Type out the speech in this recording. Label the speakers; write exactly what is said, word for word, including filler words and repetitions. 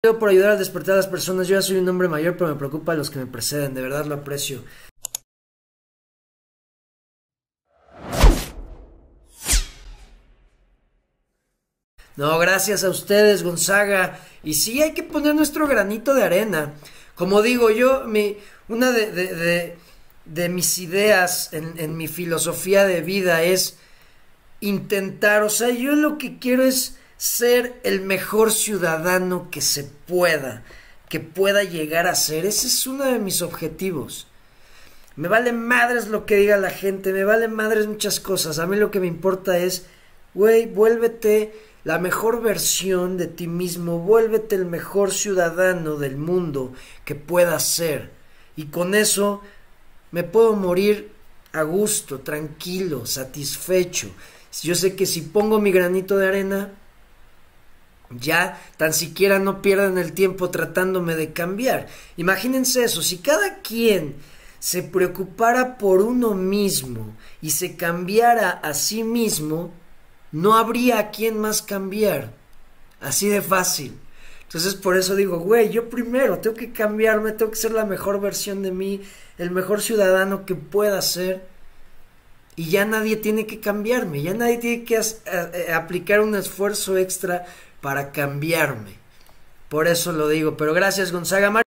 Speaker 1: por ayudar a despertar a las personas. Yo ya soy un hombre mayor, pero me preocupa a los que me preceden. De verdad lo aprecio. No, gracias a ustedes, Gonzaga. Y sí, hay que poner nuestro granito de arena. Como digo yo, mi, una de, de, de, de mis ideas en, en mi filosofía de vida es intentar, o sea, yo lo que quiero es ser el mejor ciudadano que se pueda, que pueda llegar a ser. Ese es uno de mis objetivos. Me vale madres lo que diga la gente, me vale madres muchas cosas. A mí lo que me importa es, güey, vuélvete la mejor versión de ti mismo, vuélvete el mejor ciudadano del mundo que puedas ser. Y con eso me puedo morir a gusto, tranquilo, satisfecho. Yo sé que si pongo mi granito de arena, ya tan siquiera no pierdan el tiempo tratándome de cambiar. Imagínense eso, si cada quien se preocupara por uno mismo y se cambiara a sí mismo, no habría a quien más cambiar. Así de fácil. Entonces por eso digo, güey, yo primero tengo que cambiarme, tengo que ser la mejor versión de mí, el mejor ciudadano que pueda ser. Y ya nadie tiene que cambiarme, ya nadie tiene que as, a, a, aplicar un esfuerzo extra para cambiarme. Por eso lo digo, pero gracias, Gonzaga.